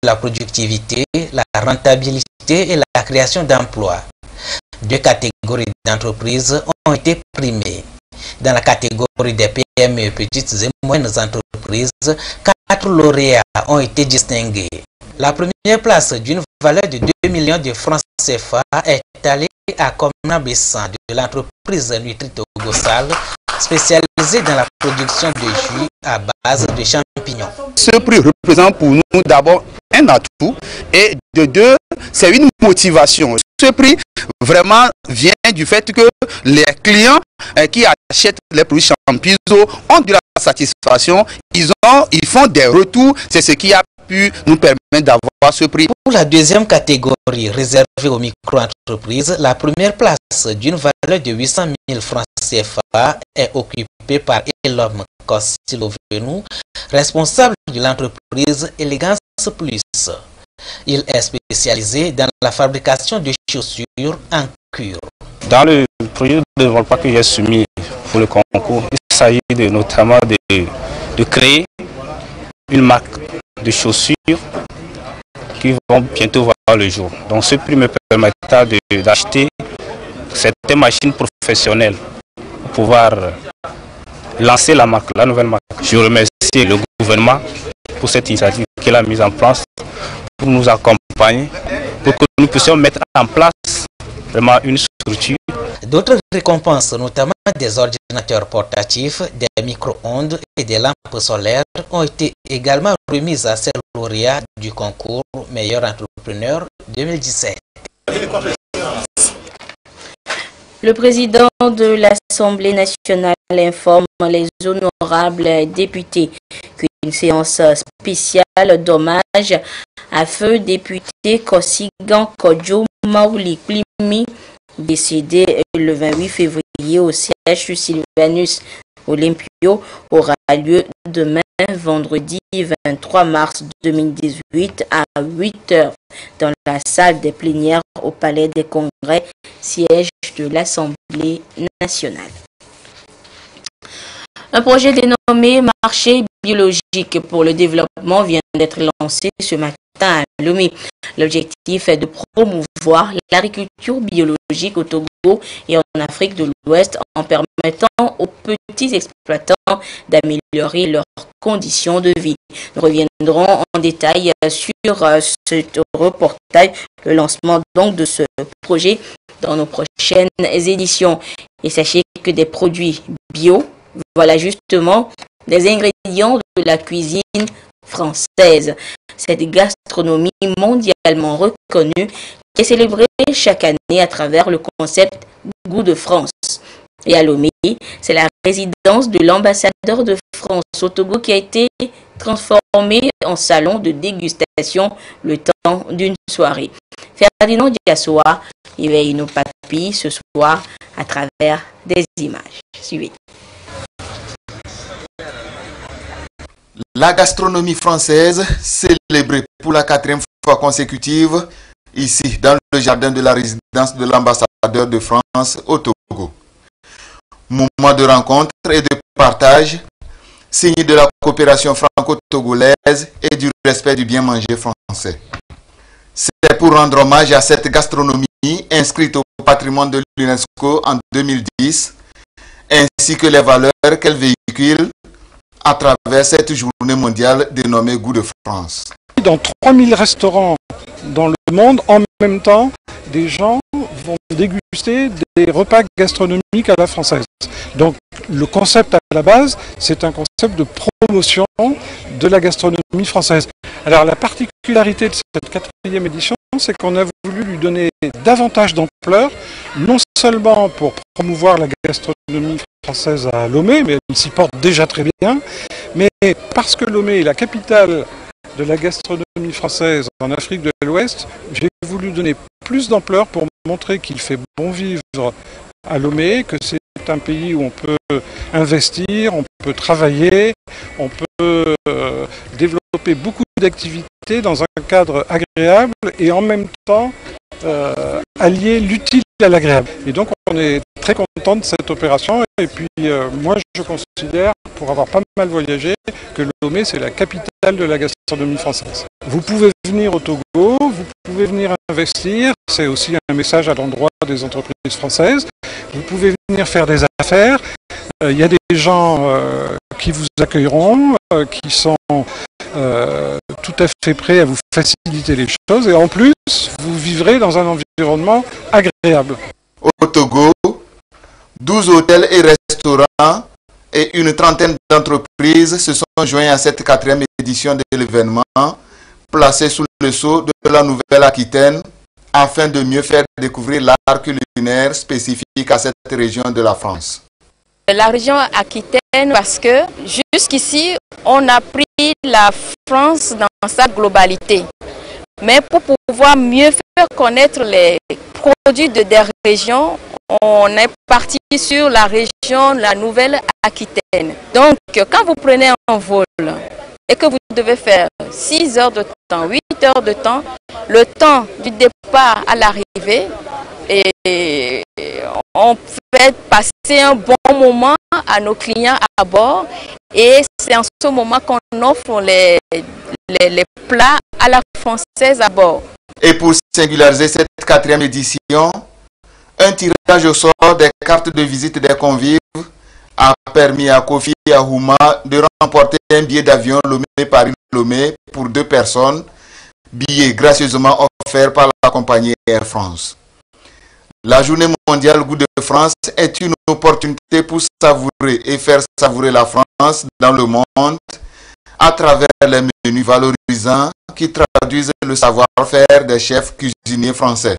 la productivité, la rentabilité et la création d'emplois. 2 catégories d'entreprises ont été primées. Dans la catégorie des PME, petites et moyennes entreprises, 4 lauréats ont été distingués. La première place d'une valeur de 2 millions de francs CFA est allée à Komna Bessan de l'entreprise Nutri-Togo-Sal, spécialisée dans la production de jus à base de champignons. Ce prix représente pour nous d'abord un atout et de deux, c'est une motivation. Ce prix vraiment vient du fait que les clients qui achètent les produits Champizo ont de la satisfaction, ils font des retours, c'est ce qui a pu nous permettre d'avoir ce prix. Pour la deuxième catégorie réservée aux micro-entreprises, la première place d'une valeur de 800 000 francs CFA est occupée par Elom Kostilovenu, responsable de l'entreprise Élégance Plus. Il est spécialisé dans la fabrication de chaussures en cuir. Dans le projet de développement que j'ai soumis pour le concours, il s'agit notamment de créer une marque de chaussures qui vont bientôt voir le jour. Donc ce prix me permettra d'acheter certaines machines professionnelles pour pouvoir lancer la marque, la nouvelle marque. Je remercie le gouvernement pour cette initiative qu'il a mise en place pour nous accompagner, pour que nous puissions mettre en place vraiment une structure. D'autres récompenses, notamment des ordinateurs portatifs, des micro-ondes et des lampes solaires, ont été également remises à ces lauréats du concours Meilleur Entrepreneur 2017. Le président de l'Assemblée nationale informe les honorables députés qu'une séance spéciale d'hommage à feu député Kosigan Kodjo Maouli Klimi, décédé le 28 février au siège Sylvanus Olympio, aura lieu demain, vendredi 23 mars 2018 à 8 h dans la salle des plénières au Palais des Congrès, siège de l'Assemblée nationale. Un projet dénommé Marché biologique pour le développement vient d'être lancé ce matin à Lomé. L'objectif est de promouvoir l'agriculture biologique au Togo et en Afrique de l'Ouest en permettant aux petits exploitants d'améliorer leurs conditions de vie. Nous reviendrons en détail sur ce reportage, le lancement donc de ce projet dans nos prochaines éditions. Et sachez que des produits bio, voilà justement des ingrédients de la cuisine française. Cette gastronomie mondialement reconnue qui est célébrée chaque année à travers le concept Goût de France. Et à Lomé, c'est la résidence de l'ambassadeur de France au Togo qui a été transformée en salon de dégustation le temps d'une soirée. Ferdinand Diassoa éveille nos papilles ce soir à travers des images. Suivez. La gastronomie française, célébrée pour la 4e fois consécutive, ici dans le jardin de la résidence de l'ambassadeur de France au Togo. Moment de rencontre et de partage, signe de la coopération franco-togolaise et du respect du bien manger français. C'est pour rendre hommage à cette gastronomie inscrite au patrimoine de l'UNESCO en 2010, ainsi que les valeurs qu'elle véhicule à travers cette journée mondiale dénommée Goût de France. Dans 3000 restaurants dans le monde, en même temps, des gens vont déguster des repas gastronomiques à la française. Donc le concept à la base, c'est un concept de promotion de la gastronomie française. Alors la particularité de cette 4e édition, c'est qu'on a voulu lui donner davantage d'ampleur, non seulement pour promouvoir la gastronomie française à Lomé, mais elle s'y porte déjà très bien, mais parce que Lomé est la capitale de la gastronomie française en Afrique de l'Ouest, j'ai voulu donner plus d'ampleur pour montrer qu'il fait bon vivre à Lomé, que c'est un pays où on peut investir, on peut travailler, on peut développer beaucoup d'activités dans un cadre agréable et en même temps allier l'utile à l'agréable. Et donc on est très content de cette opération. Et puis moi je considère, pour avoir pas mal voyagé, que Lomé c'est la capitale de la gastronomie française. Vous pouvez venir au Togo, vous pouvez venir investir, c'est aussi un message à l'endroit des entreprises françaises. Vous pouvez venir faire des affaires. Il y a des gens qui vous accueilleront, qui sont tout à fait prêts à vous faciliter les choses. Et en plus, vous vivrez dans un environnement agréable. Au Togo, 12 hôtels et restaurants et une trentaine d'entreprises se sont joints à cette 4e édition de l'événement, placée sous le sceau de la Nouvelle-Aquitaine, afin de mieux faire découvrir l'art culinaire spécifique à cette région de la France. La région Aquitaine, parce que jusqu'ici, on a pris la France dans sa globalité. Mais pour pouvoir mieux faire connaître les produits des régions, on est parti sur la région, la Nouvelle-Aquitaine. Donc, quand vous prenez un vol et que vous devez faire 6 heures de temps, 8 heures de temps, le temps du départ à l'arrivée, et on fait passer un bon moment à nos clients à bord, et c'est en ce moment qu'on offre les plats à la française à bord. Et pour singulariser cette 4e édition, un tirage au sort des cartes de visite des convives a permis à Kofi Ahouma de remporter un billet d'avion Lomé-Paris-Lomé pour 2 personnes, billet gracieusement offert par la compagnie Air France. La journée mondiale Goût de France est une opportunité pour savourer et faire savourer la France dans le monde à travers les menus valorisants qui traduisent le savoir-faire des chefs cuisiniers français.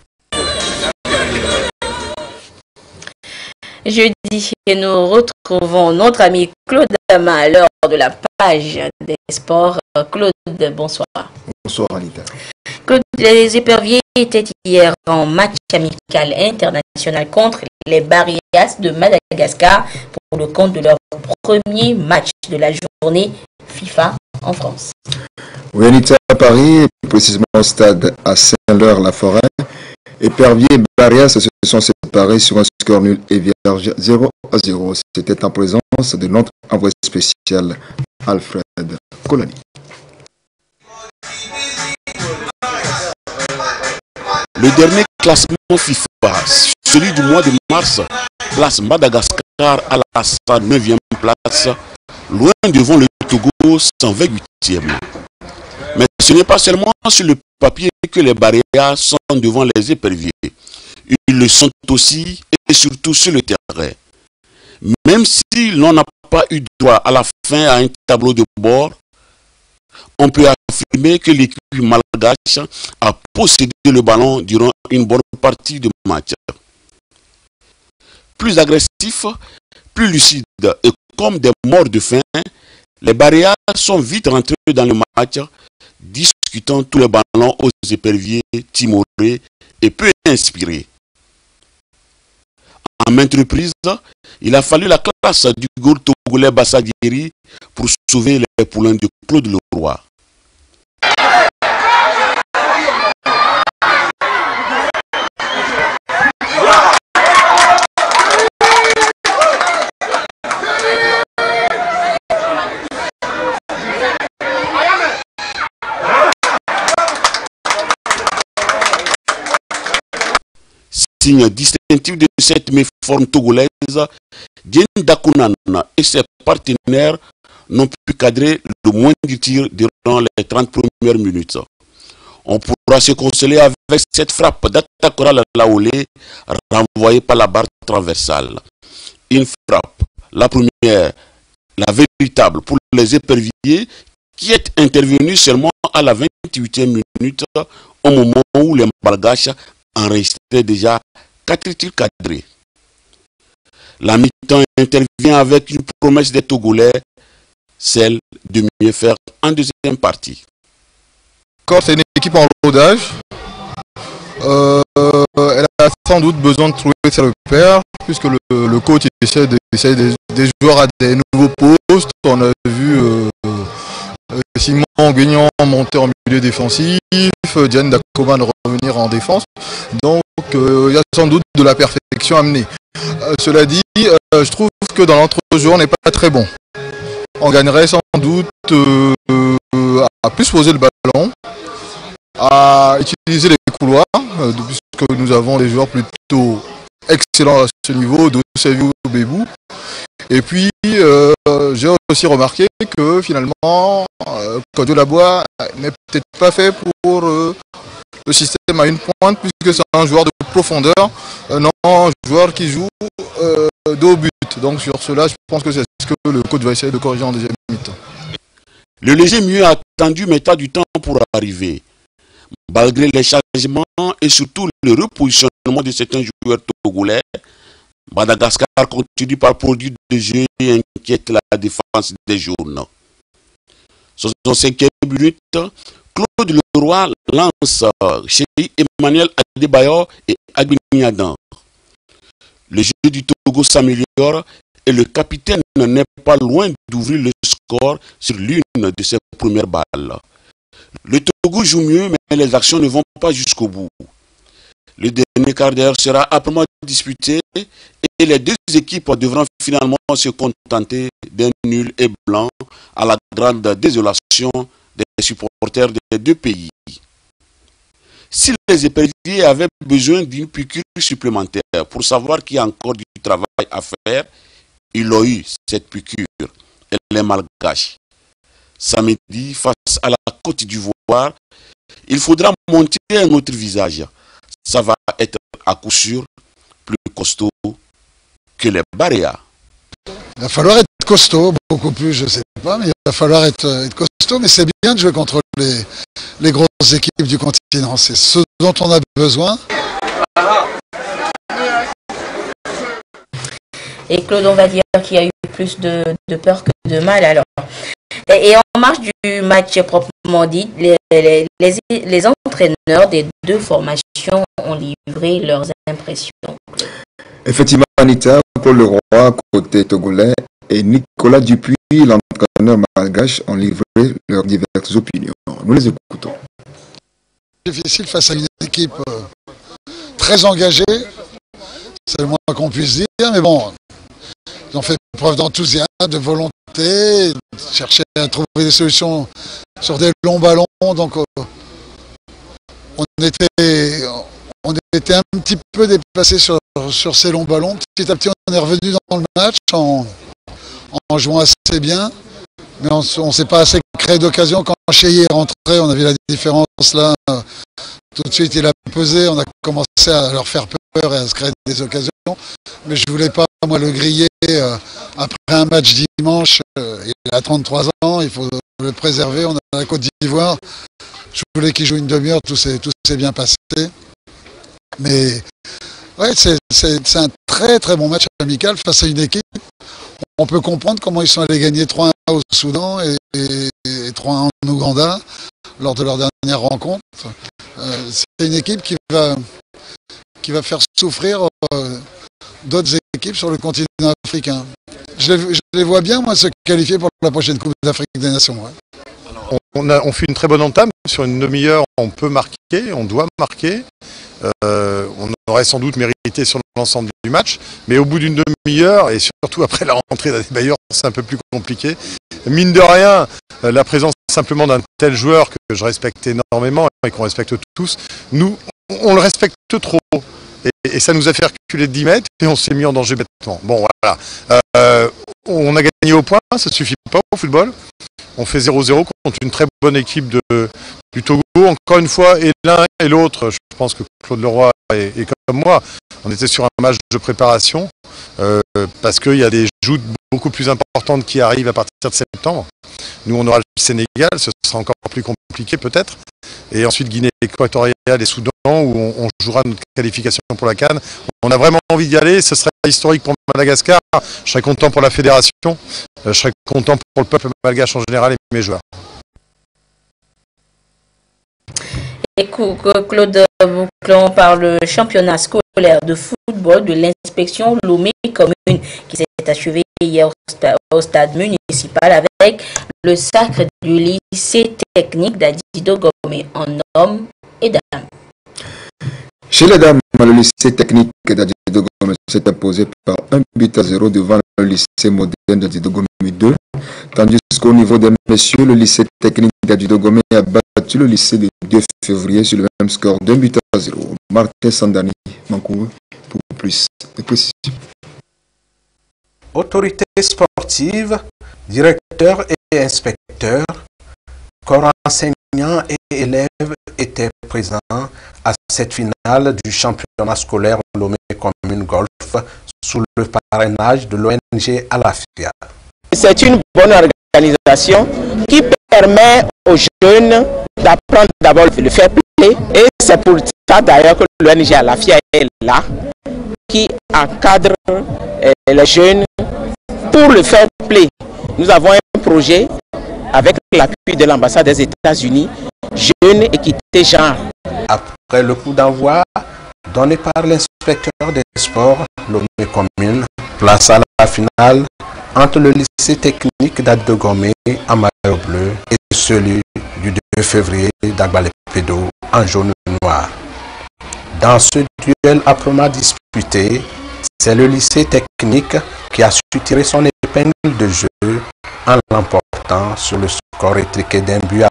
Jeudi, nous retrouvons notre ami Claude Dama à l'heure de la page des sports. Claude, bonsoir. Bonsoir Anita. Claude, les éperviers étaient hier en match amical international contre les Barias de Madagascar pour le compte de leur premier match de la journée FIFA en France. Oui, Anita, à Paris, précisément au stade à Saint-Leur-la-Forêt, Épervier et Barias se sont séparés sur un score nul et vierge 0-0. C'était en présence de notre envoyé spécial Alfred Colani. Le dernier classement FIFA, celui du mois de mars, place Madagascar à la 109e place, loin devant le Togo, 128e. Mais ce n'est pas seulement sur le papier que les Barias sont devant les éperviers. Ils le sont aussi et surtout sur le terrain. Même si l'on n'a pas eu droit à la fin à un tableau de bord, on peut affirmer que l'équipe malgache a possédé le ballon durant une bonne partie du match. Plus agressifs, plus lucides et comme des morts de faim, les Barias sont vite rentrés dans le match, discutant tous les ballons aux éperviers timorés et peu inspirés. À maintes reprises, il a fallu la classe du goal togolais Bassadieri pour sauver les poulains de Claude Leroy. Signe distinctif de cette méforme togolaise, Dien Dakunan et ses partenaires n'ont pu cadrer le moindre tir durant les 30 premières minutes. On pourra se consoler avec cette frappe d'Atakora Laolé renvoyée par la barre transversale. Une frappe, la première, la véritable pour les éperviers, qui est intervenue seulement à la 28e minute, au moment où les Malgaches enregistraient déjà 4 tirs cadrés. La mi-temps intervient avec une promesse des Togolais, celle de mieux faire en deuxième partie. C'est une équipe en rodage. Elle a sans doute besoin de trouver ses repères, puisque le coach essaie des joueurs à des nouveaux postes. On a vu Simon Guignon monter en milieu défensif, l'objectif Diane Dakoman de revenir en défense. Donc il y a sans doute de la perfection à mener. Cela dit, je trouve que dans l'entre-jeu, on n'est pas très bon. On gagnerait sans doute à plus poser le ballon, à utiliser les couloirs, puisque nous avons des joueurs plutôt excellents à ce niveau, Doseviou, Bébou. Et puis, j'ai aussi remarqué que finalement, Kodio Labois n'est peut-être pas fait pour le système à une pointe, puisque c'est un joueur de profondeur, non un joueur qui joue dos au but. Donc sur cela, je pense que c'est ce que le coach va essayer de corriger en deuxième mi-temps. Le léger mieux attendu mettra du temps pour arriver. Malgré les changements et surtout le repositionnement de certains joueurs togolais, Madagascar continue par produire des jeux et inquiète la défense des jaunes. 65e minute, Claude Leroy lance chez Emmanuel Adebayor et Agbignadan. Le jeu du Togo s'améliore et le capitaine n'est pas loin d'ouvrir le score sur l'une de ses premières balles. Le Togo joue mieux, mais les actions ne vont pas jusqu'au bout. Le dernier quart d'heure sera âprement disputé et les deux équipes devront finalement se contenter d'un nul et blanc à la grande désolation des supporters des deux pays. Si les éperviers avaient besoin d'une piqûre supplémentaire pour savoir qu'il y a encore du travail à faire, ils l'ont eu, cette piqûre. Elle est malgache. Samedi, face à la Côte d'Ivoire, il faudra monter un autre visage. Ça va être à coup sûr plus costaud que les Baréas. Il va falloir être costaud, beaucoup plus, je ne sais pas, mais il va falloir être costaud. Mais c'est bien de jouer contre les grosses équipes du continent. C'est ce dont on a besoin. Et Claude, on va dire qu'il y a eu plus de peur que de mal alors. Et en marge du match proprement dit, les entraîneurs des deux formations ont livré leurs impressions. Effectivement, Anita, Paul Leroy, côté togolais, et Nicolas Dupuis, l'entraîneur malgache, ont livré leurs diverses opinions. Nous les écoutons. Difficile face à une équipe très engagée, c'est le moins qu'on puisse dire, mais bon, ils ont fait preuve d'enthousiasme, de volonté, chercher à trouver des solutions sur des longs ballons, donc on était un petit peu déplacé sur ces longs ballons. Petit à petit, on est revenu dans le match en jouant assez bien, mais on ne s'est pas assez créé d'occasion. Quand Cheye est rentré, on a vu la différence là. Tout de suite, il a pesé, on a commencé à leur faire peur et à se créer des occasions. Mais je ne voulais pas, moi, le griller après un match dimanche. Il a 33 ans, il faut le préserver. On a la Côte d'Ivoire. Je voulais qu'il joue une demi-heure, tout s'est bien passé. Mais ouais, c'est un très très bon match amical face à une équipe. On peut comprendre comment ils sont allés gagner 3-1 au Soudan et 3-1 en Ouganda lors de leur dernière rencontre. C'est une équipe qui va faire souffrir d'autres équipes sur le continent africain. Je les vois bien, moi, se qualifier pour la prochaine Coupe d'Afrique des Nations. Ouais. On fait une très bonne entame. Sur une demi-heure, on peut marquer, on doit marquer. On aurait sans doute mérité sur l'ensemble du match. Mais au bout d'une demi-heure, et surtout après la rentrée d'Adebayor, c'est un peu plus compliqué. Mine de rien, la présence simplement d'un tel joueur que je respecte énormément et qu'on respecte tous, nous, on le respecte trop. Et ça nous a fait reculer de 10 mètres et on s'est mis en danger bêtement. Bon, voilà. On a gagné au point, ça ne suffit pas au football. On fait 0-0 contre une très bonne équipe du Togo. Encore une fois, et l'un et l'autre, je pense que Claude Leroy est comme moi, on était sur un match de préparation parce qu'il y a des joutes beaucoup plus importantes qui arrivent à partir de septembre. Nous, on aura le Sénégal, ce sera encore plus compliqué peut-être. Et ensuite Guinée équatoriale et Soudan où on jouera notre qualification pour la CAN. On a vraiment envie d'y aller, ce serait historique pour Madagascar. Je serais content pour la fédération, je serais content pour le peuple malgache en général et mes joueurs. Et Claude Bouclon par le championnat scolaire de football de l'inspection Lomé commune qui s'est achevé hier au stade municipal avec le sacre du lycée technique d'Adido Gomé en hommes et dames. Chez les dames, le lycée technique d'Adidogome s'est imposé par 1-0 devant le lycée moderne d'Adidogome 2. Tandis qu'au niveau des messieurs, le lycée technique d'Adidogome a battu le lycée de 2 février sur le même score d'1-0. Martin Sandani, Mankourou, pour plus de précision. Autorités sportives, directeurs et inspecteurs, corps enseignants et élèves étaient présents à cette finale du championnat scolaire Lomé Commune Golf sous le parrainage de l'ONG Alafia. C'est une bonne organisation qui permet aux jeunes d'apprendre d'abord le fair play, et c'est pour ça d'ailleurs que l'ONG Alafia est là, qui encadre les jeunes pour le fair play. Nous avons un projet avec l'appui de l'ambassade des États-Unis, Jeunes Équité Genre. Après le coup d'envoi donné par l'inspecteur des sports, Lomé Commune place à la finale entre le lycée technique d'Adidogome en maillot bleu et celui du 2 février d'Agbalepédo en jaune noir. Dans ce duel âprement disputé, c'est le lycée technique qui a su tirer son épingle de jeu en l'emportant sur le score étriqué d'1-0.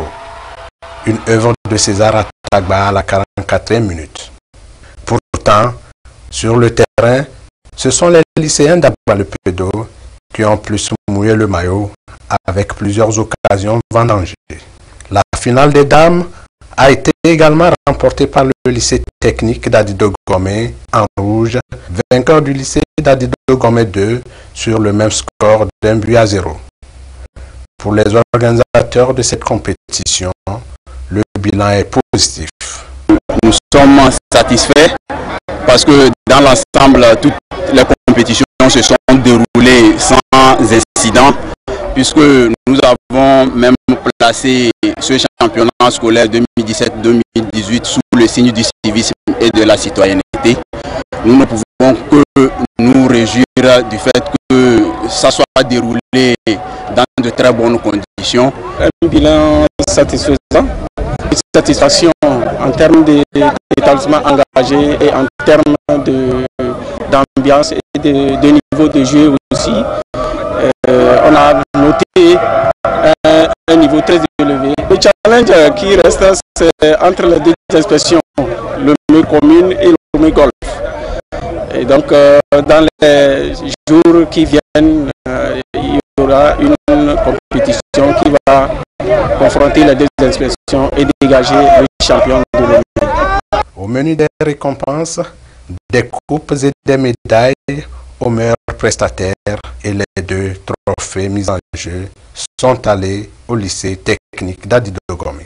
Une œuvre de César Atagba à la 44e minute. Pourtant, sur le terrain, ce sont les lycéens d'Agbalepédo qui ont plus mouillé le maillot avec plusieurs occasions vendangées. La finale des dames a été également remportée par le lycée technique d'Adidogome en rouge, vainqueur du lycée d'Adidogome 2 sur le même score d'1-0. Pour les organisateurs de cette compétition, le bilan est positif. Nous sommes satisfaits parce que dans l'ensemble, toutes les compétitions se sont déroulées sans incident, puisque nous avons même placé ce championnat scolaire 2017-2018 sous le signe du civisme et de la citoyenneté. Nous ne pouvons que nous réjouir du fait que ça soit déroulé dans de très bonnes conditions. Un bilan satisfaisant, une satisfaction en termes d'établissements engagés et en termes d'ambiance et de niveau de jeu aussi. On a noté un niveau très élevé. Le challenge qui reste, c'est entre les deux expressions, le Lomé Commune et le Lomé Golf. Et donc, dans les jours qui viennent, il y aura une compétition qui va confronter les deux expressions et dégager le champion de Lomé. Au menu des récompenses, des coupes et des médailles aux meilleurs prestataires et les 2 trophées mis en jeu sont allés au lycée technique d'Adidogome.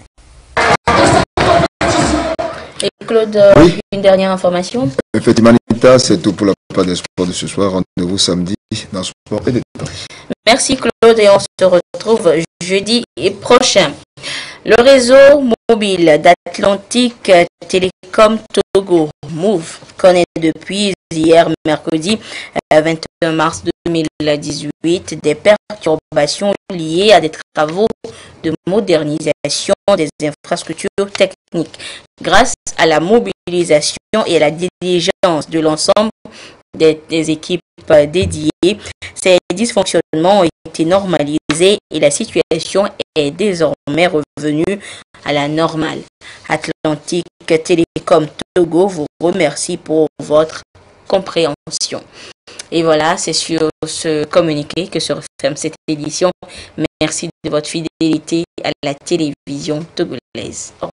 Et Claude, oui. Une dernière information. Effectivement, Anita, c'est tout pour la part des sports de ce soir. Rendez-vous samedi dans Sport et Détente. Merci Claude et on se retrouve jeudi prochain. Le réseau mobile d'Atlantique Télécom Togo, MOVE, connaît depuis hier mercredi 21 mars 2018 des perturbations liées à des travaux de modernisation des infrastructures techniques. Grâce à la mobilisation et à la diligence de l'ensemble des équipes dédiées, ces dysfonctionnements ont été normalisés et la situation est désormais revenue à la normale. Atlantique Télécom Togo vous remercie pour votre compréhension. Et voilà, c'est sur ce communiqué que se referme cette édition. Merci de votre fidélité à la télévision togolaise. Au revoir.